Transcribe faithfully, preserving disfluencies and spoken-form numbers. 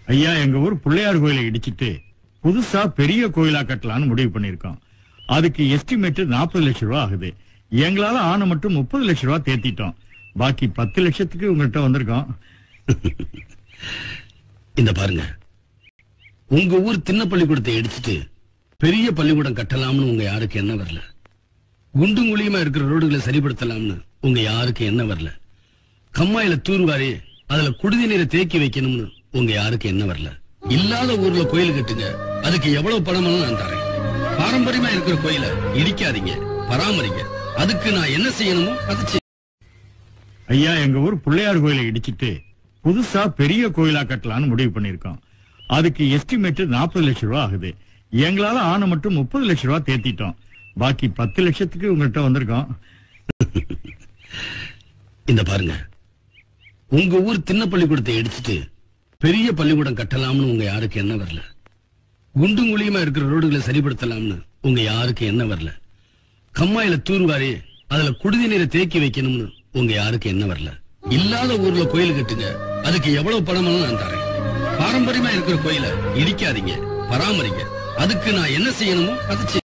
ஐயா, எங்க ஊர் பிள்ளையார் கோயிலை இடிச்சிட்டு புதுசா பெரிய கோயிலா கட்டலான்னு முடிவு பண்ணிருக்கோம். அதுக்கு எஸ்டிமேட் நாற்பது லட்சம் ரூபாய் ஆகுது. எங்களால ஆன மட்டும் முப்பது லட்சம் ரூபாய் தேத்திட்டோம். பாக்கி பத்து லட்சத்துக்கு உங்கள்கிட்ட வந்திருக்கோம். இந்த பாருங்க, உங்க ஊர் சின்ன பள்ளிக்கூடத்தை இடிச்சிட்டு பெரிய பள்ளிக்கூடம் கட்டலாம்னு உங்க யாருக்கு என்ன வரல. குண்டும் குழியுமா இருக்கிற ரோடுகளை சரிப்படுத்தலாம்னு உங்க யாருக்கு என்ன வரல. கம்மாயில தூர்வாரி அதுல குடிநீர் நீரை தேக்கி வைக்கணும்னு உங்க யாருக்கு என்ன வரல. இல்லாத ஊர்ல கோயில் கட்டுங்க, அதுக்கு எவ்வளவு பணம் நான் தரேன். பாரம்பரியமா இருக்கிற கோயிலை இடிக்காதீங்க, பராமரிங்க. அதுக்கு நான் என்ன செய்யணுமோ அதை. ஐயா, எங்க ஊர் பிள்ளையார் கோயிலை இடிச்சிட்டு புதுசா பெரிய கோயிலா கட்டலான்னு முடிவு பண்ணிருக்கோம். அதுக்கு எஸ்டிமேட் நாற்பது லட்சம் ரூபாய் ஆகுது. எங்களால ஆன மட்டும் முப்பது லட்சம் ரூபாய் தேத்திட்டோம். பாக்கி பத்து லட்சத்துக்கு உங்கள்கிட்ட வந்திருக்கோம். இந்த பாருங்க, உங்க ஊர் சின்ன பள்ளிக்கூடத்தை இடிச்சிட்டு பெரிய பள்ளிக்கூடம் கட்டலாம்னு உங்க யாருக்கு என்ன வரல. குண்டும் குழியுமா இருக்கிற ரோடுகளை சரிப்படுத்தலாம்னு உங்க யாருக்கு என்ன வரல. கம்மாயில தூர்வாரி அதுல குடிநீர் நீரை தேக்கி வைக்கணும்னு உங்க யாருக்கு என்ன வரல. இல்லாத ஊர்ல கோயில் கட்டுங்க, அதுக்கு எவ்வளவு பணம் நான் தரேன். பாரம்பரியமா இருக்கிற கோயிலை இடிக்காதீங்க, பராமரிங்க. அதுக்கு நான் என்ன செய்யணுமோ அதை